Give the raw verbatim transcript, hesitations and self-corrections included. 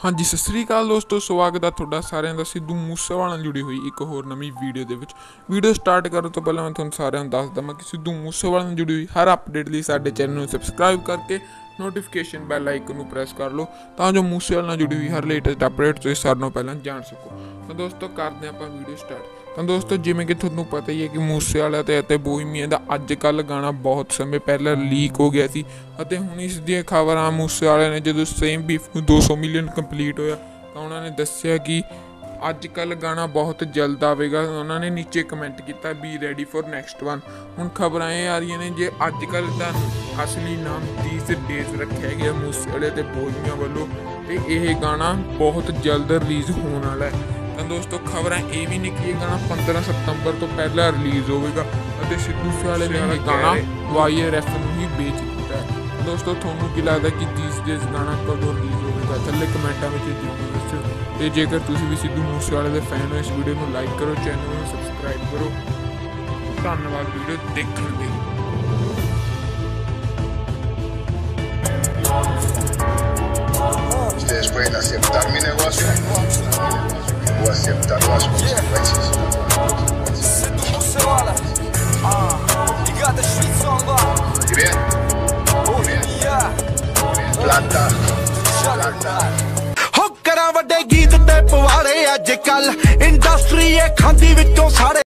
हाँ जी, सत श्री अकाल दोस्तों, स्वागत है तुहाडा सारिਆਂ ਦਾ सिद्धू मूसेवाला ਨਾਲ जुड़ी हुई एक होर नवीं वीडियो ਦੇ ਵਿੱਚ। वीडियो स्टार्ट करने तो पहले मैं तुहानूं सारिਆਂ ਨੂੰ ਦੱਸ ਦਵਾਂ कि सिद्धू मूसेवाला ਨਾਲ जुड़ी हुई हर अपडेट ਲਈ ਸਾਡੇ चैनल ਨੂੰ सबसक्राइब करके नोटिफिकेशन बैल आइकन ਨੂੰ प्रेस कर लो ਤਾਂ जो मूसेवाला ਨਾਲ जुड़ी हुई हर लेटेस्ट अपडेट ਤੁਸੀਂ ਸਾਰਿਆਂ ਨਾਲੋਂ ਪਹਿਲਾਂ ਜਾਣ ਸਕੋ। ਤਾਂ ਦੋਸਤੋ ਕਰਦੇ ਆਪਾਂ ਵੀਡੀਓ ਸਟਾਰਟ। ਤਾਂ ਦੋਸਤੋ ਜਿਵੇਂ ਕਿ ਤੁਹਾਨੂੰ ਪਤਾ ਹੀ ਹੈ ਕਿ ਮੂਸੇਵਾਲਾ ਤੇ ਅਤੇ ਬੋਹੀਮੀਆ ਦਾ ਅੱਜ ਕੱਲ੍ਹ ਗਾਣਾ ਬਹੁਤ ਸਮੇਂ ਪਹਿਲਾਂ ਲੀਕ ਹੋ ਗਿਆ ਸੀ ਅਤੇ ਹੁਣ ਇਸ ਦੀਆਂ ਖਬਰਾਂ ਮੂਸੇਵਾਲੇ ਨੇ ਜਦੋਂ ਸੇਮ ਬੀਫ ਨੂੰ ਦੋ ਸੌ ਮਿਲੀਅਨ ਕੰਪਲੀਟ ਹੋਇਆ ਤਾਂ ਉਹਨਾਂ ਨੇ ਦੱਸਿਆ ਕਿ ਅੱਜ ਕੱਲ੍ਹ ਗਾਣਾ ਬਹੁਤ ਜਲਦ ਆਵੇਗਾ। ਉਹਨਾਂ ਨੇ ਨੀਚੇ ਕਮੈਂਟ ਕੀਤਾ be ready for next one. ਹੁਣ ਖਬਰਾਂ ਇਹ ਆ ਰਹੀਆਂ ਨੇ ਜੇ ਅੱਜ ਕੱਲ੍ਹ ਦਾ ਅਸਲੀ ਨਾਮ ਤੀਸ ਡੇਜ਼ ਰੱਖਿਆ ਗਿਆ ਮੂਸੇਵਾਲੇ ਤੇ ਬੋਹੀਮੀਆ ਵੱਲੋਂ ਤੇ ਇਹ ਗਾਣਾ ਬਹੁਤ ਜਲਦ ਰਿਲੀਜ਼ ਹੋਣ ਵਾਲਾ ਹੈ। ਤਾਂ ਦੋਸਤੋ ਖਬਰਾਂ ਇਹ ਵੀ ਨੇ ਕਿ ਇਹ ਗਾਣਾ ਪੰਦਰਾਂ ਸਤੰਬਰ ਤੋਂ ਪਹਿਲਾਂ ਰਿਲੀਜ਼ ਹੋਵੇਗਾ ਅਤੇ ਸਿੱਧੂ ਮੂਸੇਵਾਲੇ ਨੇ ਇਹ ਗਾਣਾ ਵਾਈ ਆਰ ਐਫ ਨੂੰ ਹੀ ਵੇਚ ਦਿੱਤਾ ਹੈ। ਦੋਸਤੋ ਤੁਹਾਨੂੰ ਕੀ ਲੱਗਦਾ ਕਿ ਤੀਸ ਡੇਜ਼ ਗਾਣਾ ਕਦੋਂ ਰਿਲੀਜ਼ ਹੋਵੇਗਾ? ਥੱਲੇ ਕਮੈਂਟਾਂ ਵਿੱਚ ਜ਼ਰੂਰ ਦੱਸਿਓ। ਤੇ ਜੇਕਰ ਤੁਸੀਂ ਵੀ ਸਿੱਧੂ ਮੂਸੇਵਾਲੇ ਦੇ ਫੈਨ ਹੋ ਇਸ ਵੀਡੀਓ ਨੂੰ ਲਾਈਕ ਕਰੋ, ਚੈਨਲ ਨੂੰ ਸਬਸਕ੍ਰਾਈਬ ਕਰੋ। ਧੰਨਵਾਦ ਵੀਡੀਓ ਦੇਖਣ ਲਈ। Ustedes pueden aceptar mi negocio o aceptar las consecuencias. ¿Y bien? Planta. Planta. ਹੋ ਕਰਾਂ ਵੱਡੇ ਗੀਤ ਤੇ ਪਵਾੜੇ ਅੱਜ ਕੱਲ ਇੰਡਸਟਰੀ ਇਹ ਖਾਂਦੀ ਵਿੱਚੋਂ ਸਾਰੇ।